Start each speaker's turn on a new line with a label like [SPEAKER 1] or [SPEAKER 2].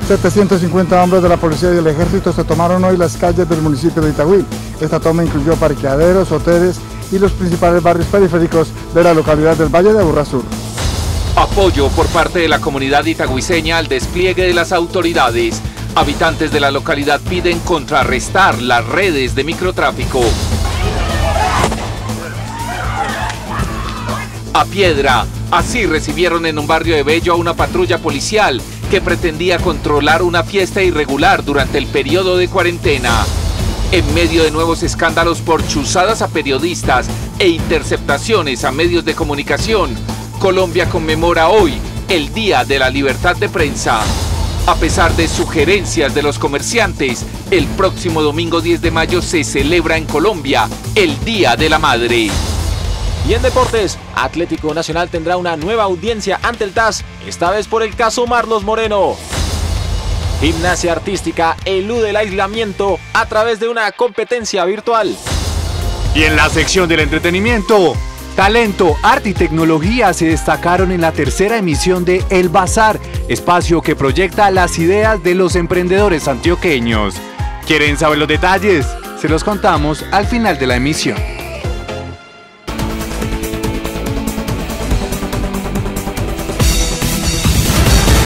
[SPEAKER 1] 750 hombres de la policía y del ejército se tomaron hoy las calles del municipio de Itagüí. Esta toma incluyó parqueaderos, hoteles y los principales barrios periféricos de la localidad del Valle de Aburrá Sur.
[SPEAKER 2] Apoyo por parte de la comunidad itagüiseña al despliegue de las autoridades. Habitantes de la localidad piden contrarrestar las redes de microtráfico. A piedra, así recibieron en un barrio de Bello a una patrulla policial que pretendía controlar una fiesta irregular durante el periodo de cuarentena. En medio de nuevos escándalos por chuzadas a periodistas e interceptaciones a medios de comunicación, Colombia conmemora hoy el Día de la Libertad de Prensa. A pesar de sugerencias de los comerciantes, el próximo domingo 10 de mayo se celebra en Colombia el Día de la Madre.
[SPEAKER 3] Y en deportes, Atlético Nacional tendrá una nueva audiencia ante el TAS, esta vez por el caso Marlos Moreno. Gimnasia Artística elude el aislamiento a través de una competencia virtual.
[SPEAKER 4] Y en la sección del entretenimiento, talento, arte y tecnología se destacaron en la tercera emisión de El Bazar, espacio que proyecta las ideas de los emprendedores antioqueños. ¿Quieren saber los detalles? Se los contamos al final de la emisión.